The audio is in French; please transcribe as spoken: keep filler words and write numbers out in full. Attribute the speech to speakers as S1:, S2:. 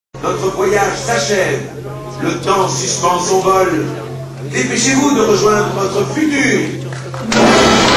S1: Notre voyage s'achève. Le temps suspend son vol. Dépêchez-vous de rejoindre votre futur.